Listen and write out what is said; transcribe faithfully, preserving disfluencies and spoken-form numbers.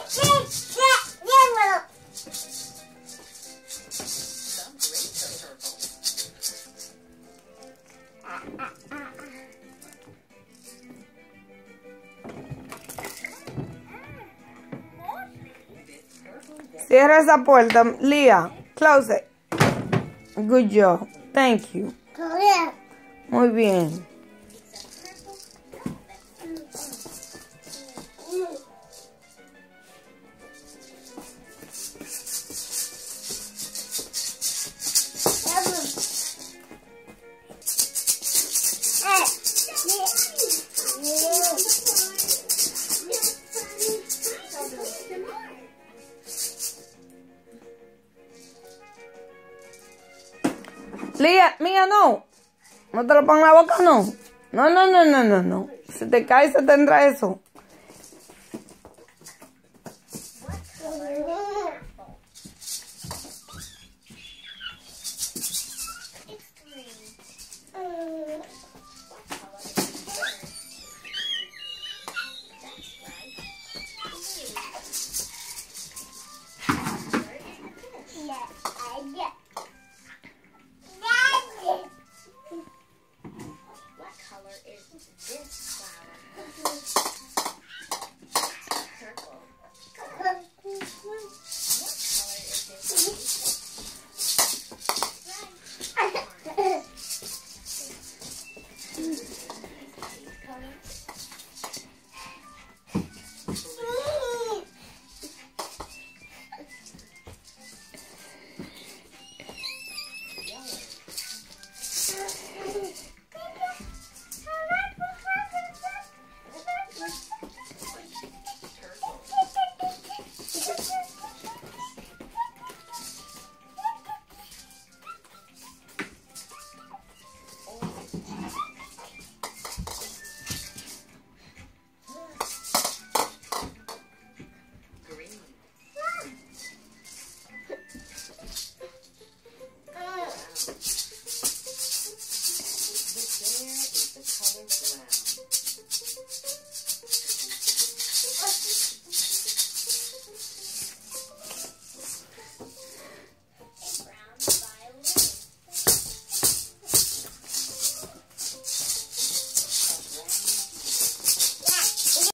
Cierra esa puerta, Leah. Close it. Good job. Thank you. Muy bien. Leah, mía, no. No te lo pongas en la boca, no. No, no, no, no, no, no. Si te cae, se tendrá eso.